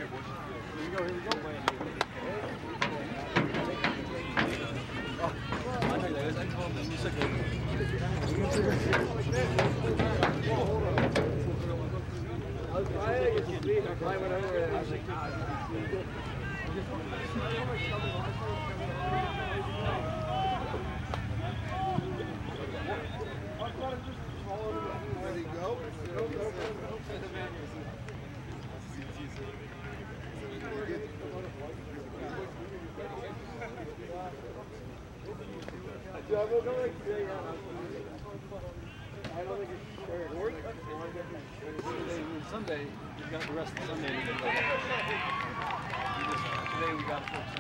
Sunday, we've got the rest of Sunday. Today we got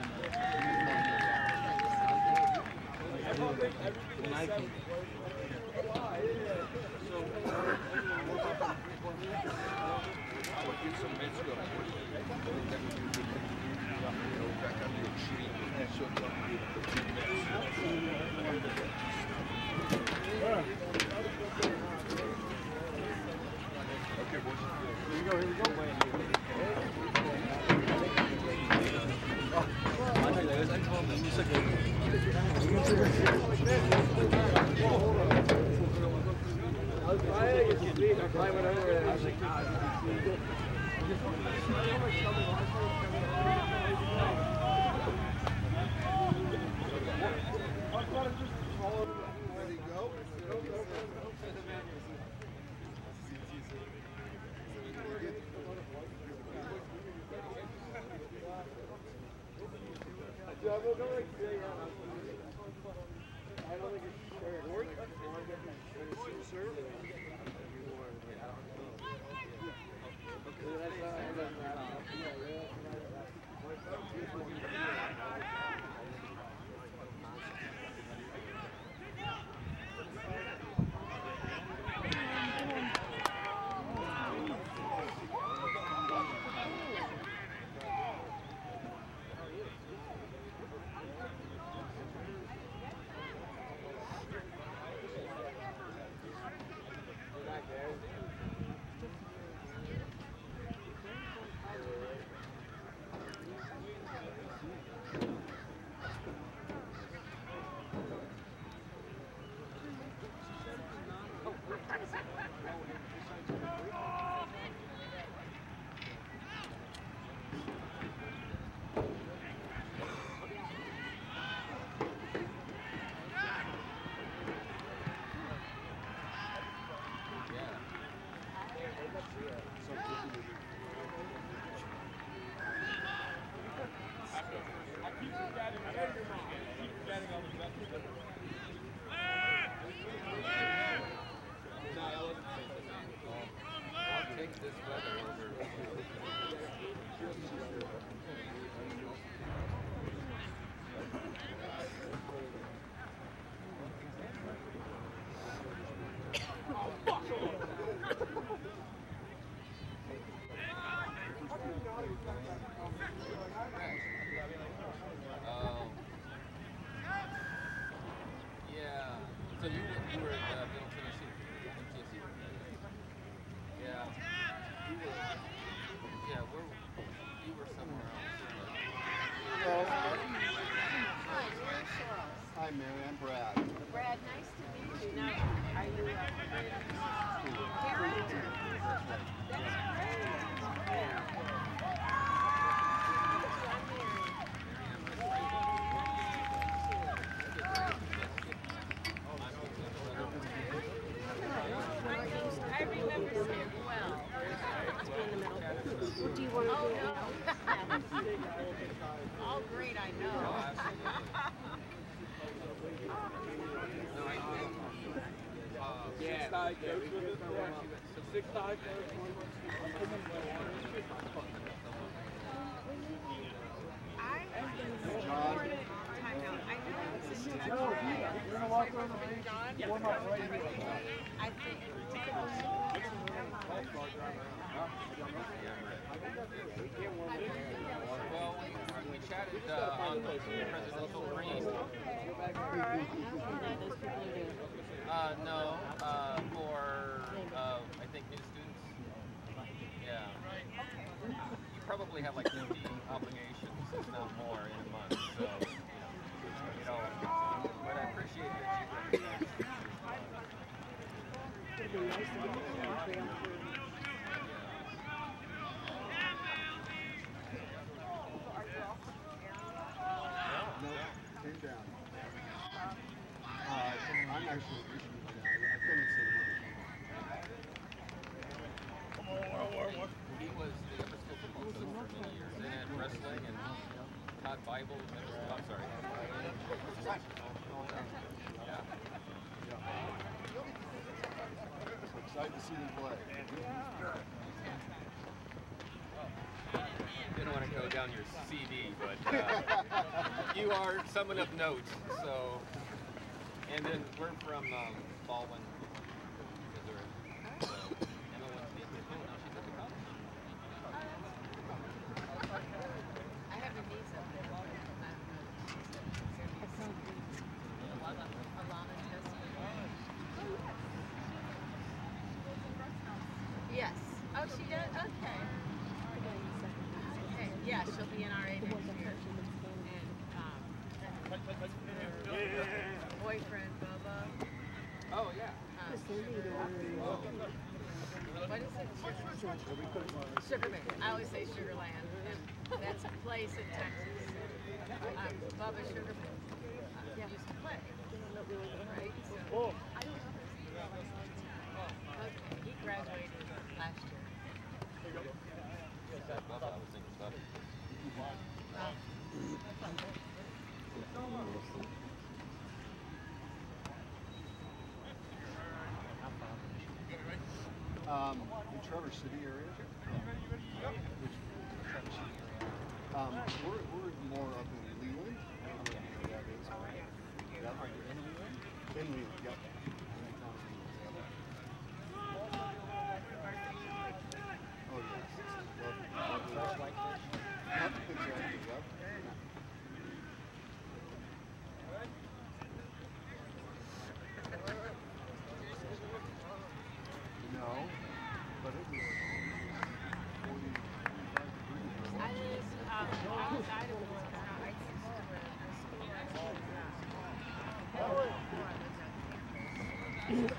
Nike. So you were at Middle Tennessee, UTSC. Yeah. You were somewhere else. Hi, Mary. I'm Brad. Brad, nice to meet you. Now, are you Karen? That's great. I remember Sam well. What do you want to do now? All great, I know. Well, we chatted on presidential green. No, for I think new students. Yeah. You probably usually have like 50 obligations, if not more, in a month. So, you know, but I appreciate that you recognize. It'd be nice to get the country up here. No, came down. I'm actually recently down. I couldn't see He was the Eversville football coach for many years. Then had wrestling and taught Bible. I'm sorry. Yeah. So excited to see them play. Didn't want to go down your CD, but you are someone of note. So, and then we're from Baldwin, Missouri. So, Emma went to be now she's at the college. I have a niece up there. Alana Testament. Yes. Oh, she does? Okay. Okay. Yeah, she'll be in RA next year. And boyfriend, Bubba. Oh, yeah. What is it? Sugarman. I always say Sugarland. And that's a place in Texas. Bubba Sugarman used to play. Right? So, okay. He graduated last year. I was thinking about it. The Traverse City area. Which Traverse City area? We're more up in Leland. I don't know where that is. Yep. Are you in Leland? In Leland, yep. Oh yes. Lovely. Exactly, yep. No, but it was 45 degrees. I was outside of Wisconsin. I used to work at a school right before I lived on campus.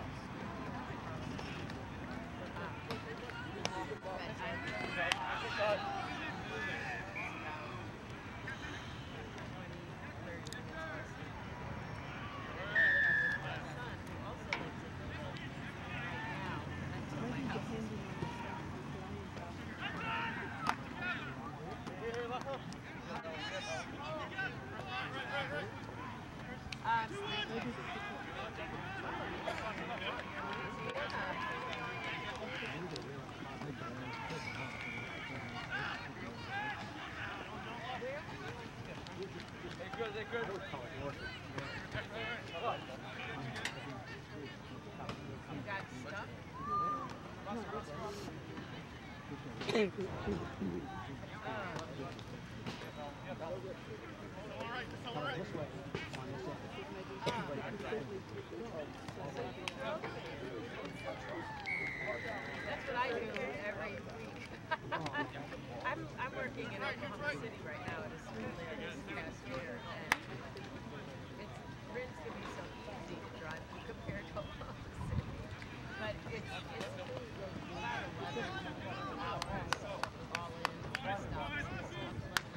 That's what I do every week. I'm working in Oklahoma City right now at a school there this past year, and it's Rin's gonna be so easy to drive compared to Oklahoma City. But it's about 11 hours all in stops and stuff.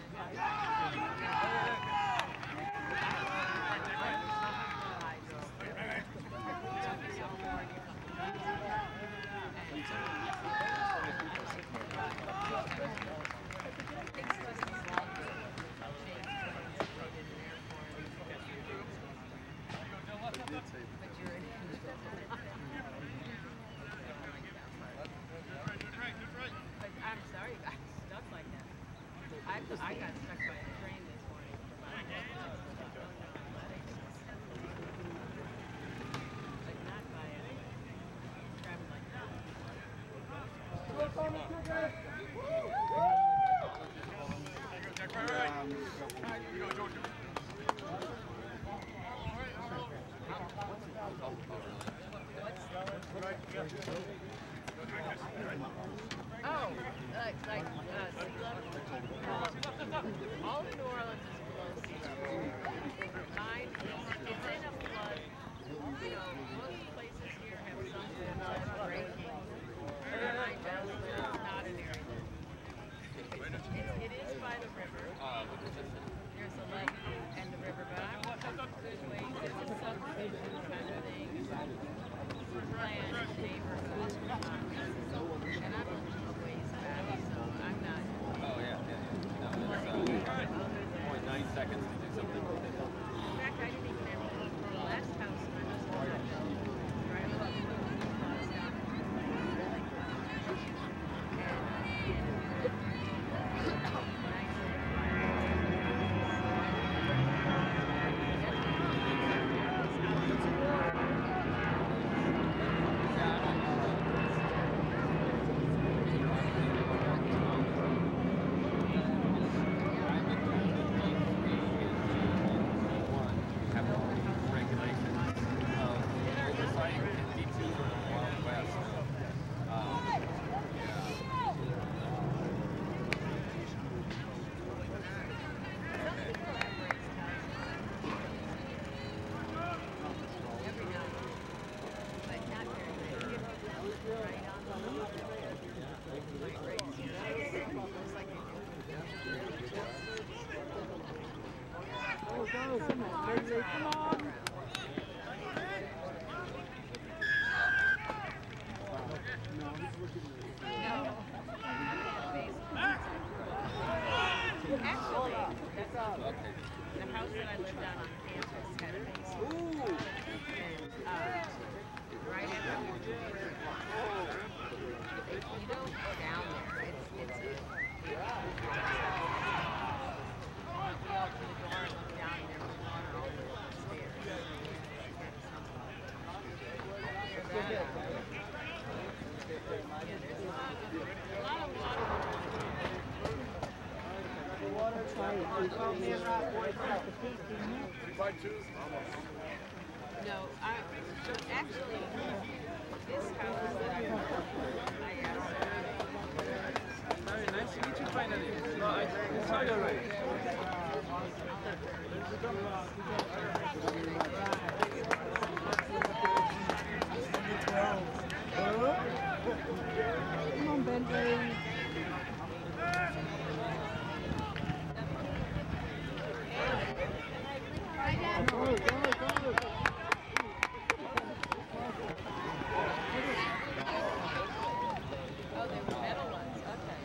I'm sorry you got stuck like that. I got stuck by a train this morning for about like not by a travel like that. Oh, like All of New Orleans is below sea level. Mine, it's in a flood. You know, most places here have some flood breaking. Mine does, but it's not an area. It is by the river. There's a lake and the river, but I'm a good ways. It's a subdivision kind of thing. Planned neighborhood. And I'm a ways back, so I'm not. Oh, yeah. No, it's only 9 seconds to do something. In fact, I didn't even ever look for the last house my husband had built. Right above the house down the house that I lived on campus had a basement. And right after we moved here, you don't go down there. It's we opened the door and looked down and there was water all the way upstairs. There's a lot of water. No, actually, this house that I asked. Very nice to meet you finally. No, I saw you already. Come on, Bentley. Oh, they were metal ones. Okay.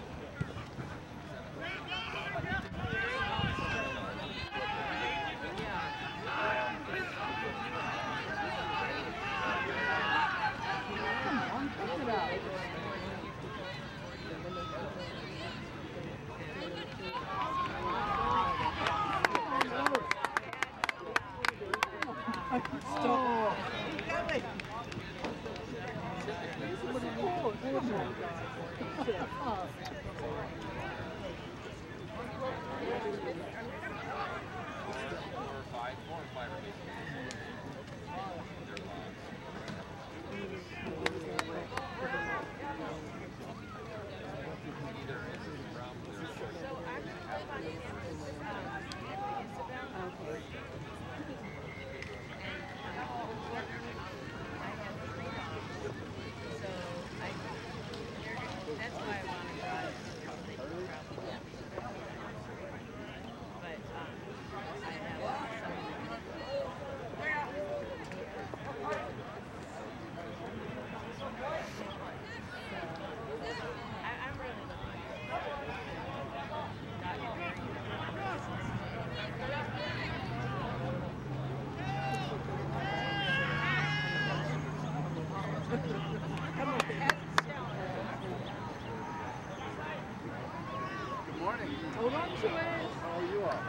Hold on to it. Oh, you are.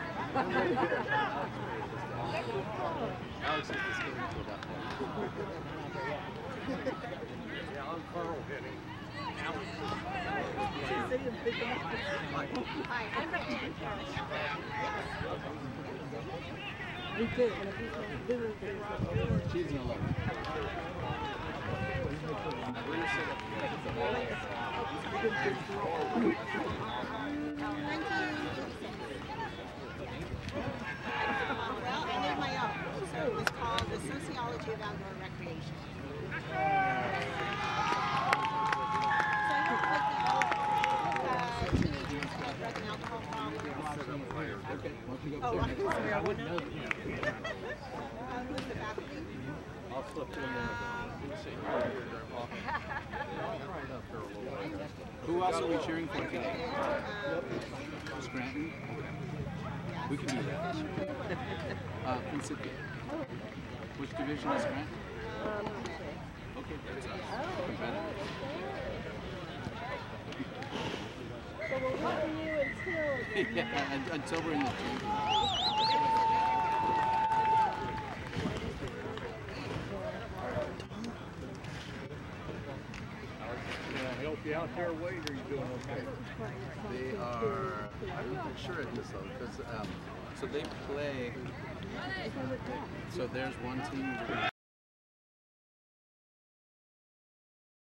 Alex is just getting to that point. Yeah, I'm Carl Henning. Alex Hi, I'm Rachel. Me too. She's an 11. We're going to sit up together. called The Sociology of Outdoor Recreation. So I work with teenagers who have drug and alcohol problems. Oh, I'm sorry. I wouldn't know. Who's the faculty? I'll slip in Who else are we cheering for today? Scranton? We can do that. Principia. Which division is Scranton? Okay, that's us. Competitive. So we'll wait for you until... Yeah, until we're in the team. help you out there, Wade, or are you doing okay? They are, I'm not sure at this level, because, so they play, so there's one team.